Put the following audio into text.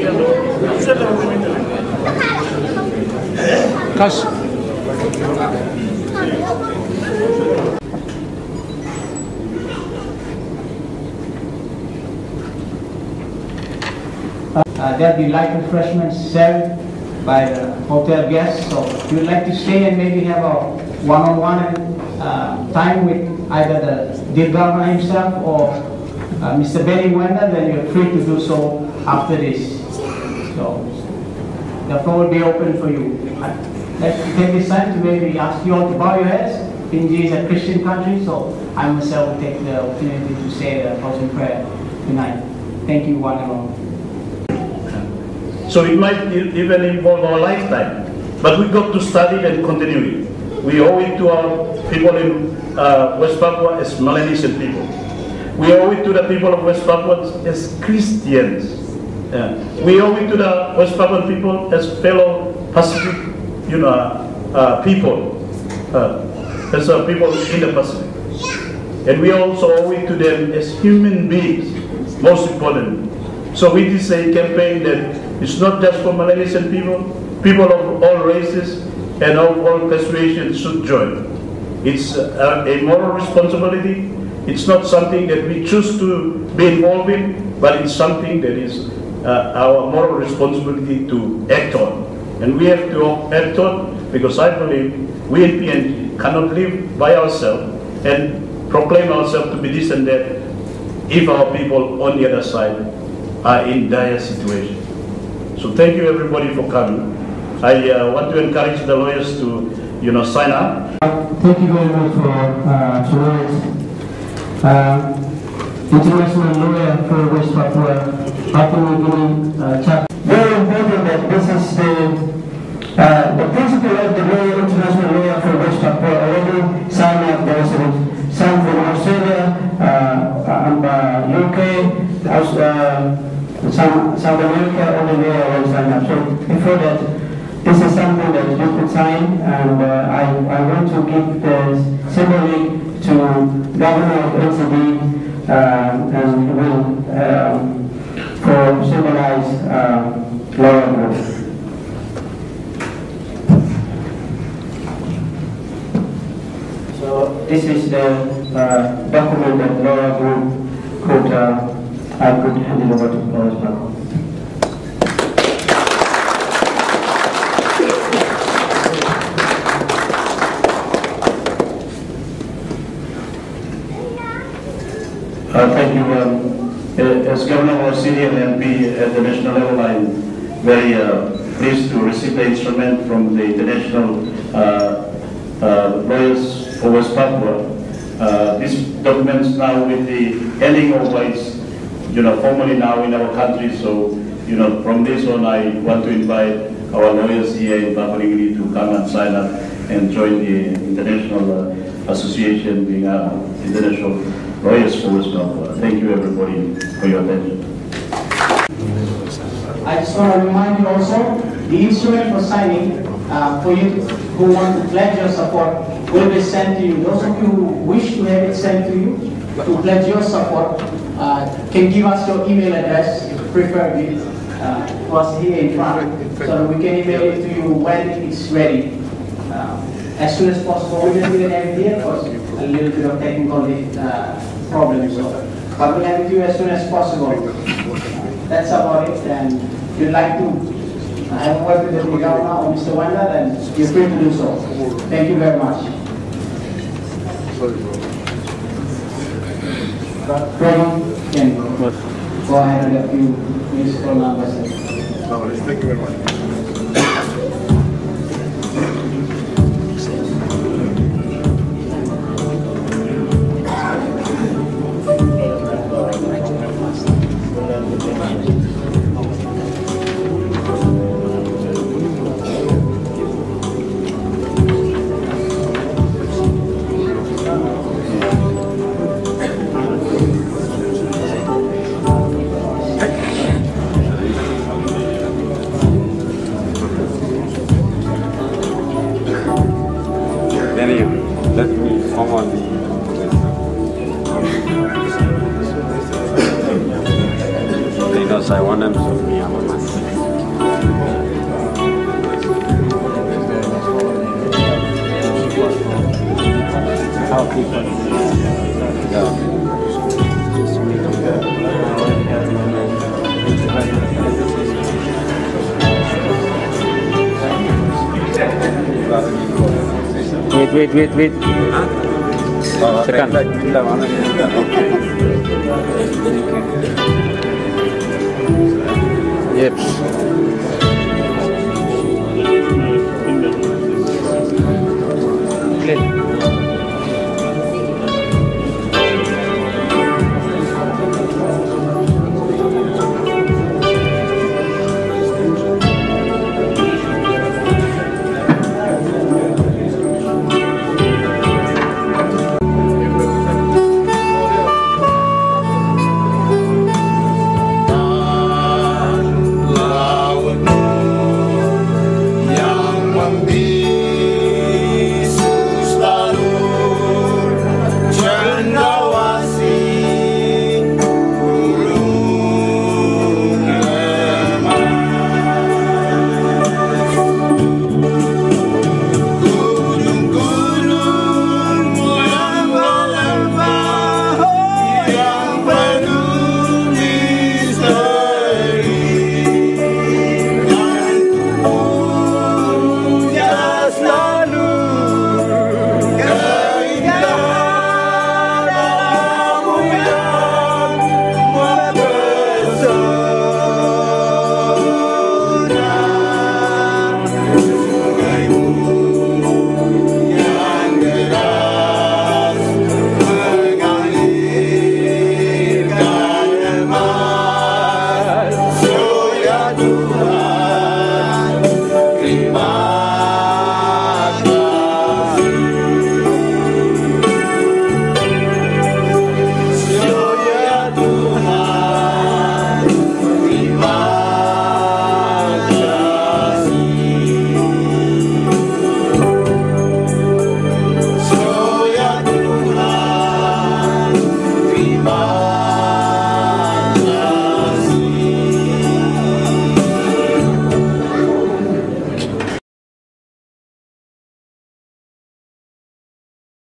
There'll be light refreshments served by the hotel guests. So if you'd like to stay and maybe have a one-on-one time with either the dear governor himself or Mr. Wenda, then you're free to do so after this. So the floor will be open for you. Let's take this time to maybe ask you all to bow your heads. PNG is a Christian country, so I myself will take the opportunity to say the closing prayer tonight. Thank you, one and all. So it might even involve our lifetime, but we got to study and continue it. We owe it to our people in West Papua as Melanesian people. We owe it to the people of West Papua as Christians. We owe it to the West Papuan people as fellow Pacific, people, as people in the Pacific. And we also owe it to them as human beings, most importantly. So it is a campaign that it's not just for Melanesian people, people of all races and of all persuasions should join. It's a moral responsibility. It's not something that we choose to be involved in, but it's something that is our moral responsibility to act on. And we have to act on because I believe we in PNG cannot live by ourselves and proclaim ourselves to be this and that if our people on the other side are in dire situation. So thank you everybody for coming. I want to encourage the lawyers to, sign up. Thank you very much for tonight's international lawyer for West Papua, Papua New Guinea chapter. Very important that this is the principal of the lawyer, international lawyer for West Papua already signed up. There is some from Australia, UK, South America, all the way already signed up. So before that, this is something that you could sign, and I want to give the symbolic to Governor of NCD and will for symbolize Laura Group. So this is the document that Laura Group could I could hand it over to Moresby. Thank you. As Governor of our city and MP at the national level, I'm very pleased to receive the instrument from the international lawyers for West Papua. This documents now with the handing over its formally now in our country. So from this on, I want to invite our lawyers here in Papua New Guinea to come and sign up and join the international association, being international lawyers for West Papua. Thank you everybody for your attention. I just want to remind you also, the instrument for signing for you who want to pledge your support will be sent to you. Those of you who wish to have it sent to you to pledge your support can give us your email address, preferably to us here in front, so that we can email it to you when it's ready. As soon as possible. We just didn't have it here because a little bit of technical problems. But we'll have it to you as soon as possible. That's about it. And if you'd like to have a word with the governor or Mr. Wenda, then you're free to do so. Thank you very much. Freddie, can go ahead and get you musical numbers. Thank you very much. Let me forward because I want them to be on my Wait. Tekan. Yep.